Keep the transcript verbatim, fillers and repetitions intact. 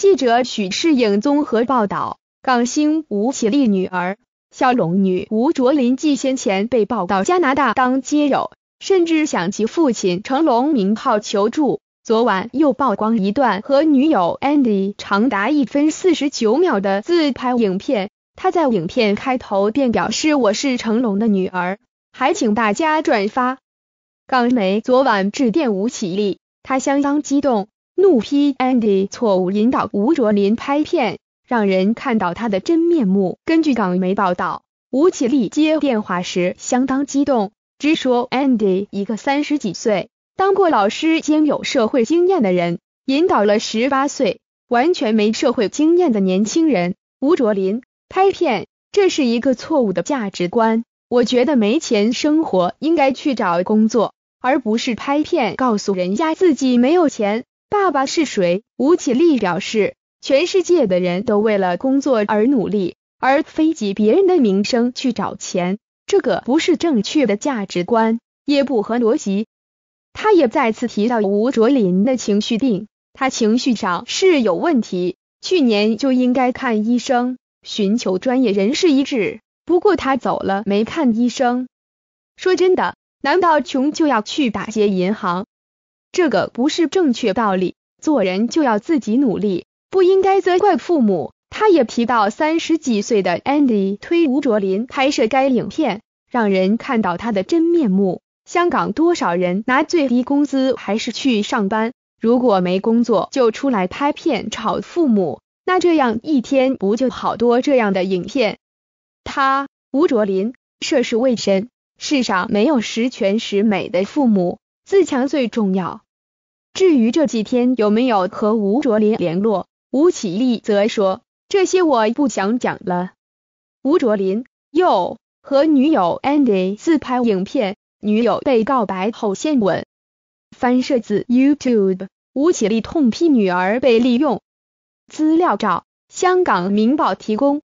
记者许世颖综合报道，港星吴绮莉女儿骁龙女吴卓林继先前被曝到加拿大当街友，甚至向其父亲成龙名号求助。昨晚又曝光一段和女友 Andy 长达一分四十九秒的自拍影片，他在影片开头便表示我是成龙的女儿，还请大家转发。港媒昨晚致电吴绮莉，他相当激动，怒批 Andy 错误引导吴卓林拍片，让人看到他的真面目。根据港媒报道，吴绮莉接电话时相当激动，直说 Andy 一个三十几岁，当过老师兼有社会经验的人，引导了十八岁完全没社会经验的年轻人吴卓林拍片，这是一个错误的价值观。我觉得没钱生活应该去找工作，而不是拍片告诉人家自己没有钱。爸爸是谁？吴绮莉表示，全世界的人都为了工作而努力，而非及别人的名声去找钱，这个不是正确的价值观，也不合逻辑。他也再次提到吴卓林的情绪病，他情绪上是有问题，去年就应该看医生，寻求专业人士医治，不过他走了没看医生。说真的，难道穷就要去打劫银行？这个不是正确道理，做人就要自己努力，不应该责怪父母。他也提到三十几岁的 Andy 推吴卓林拍摄该影片，让人看到他的真面目。香港多少人拿最低工资还是去上班，如果没工作就出来拍片吵父母，那这样一天不就好多这样的影片？他吴卓林涉世未深，世上没有十全十美的父母，自强最重要。至于这几天有没有和吴卓林联络，吴绮莉则说，这些我不想讲了。吴卓林又和女友 Andy 自拍影片，女友被告白后先吻。翻摄自 YouTube， 吴绮莉痛批女儿被利用。资料照，香港明报提供。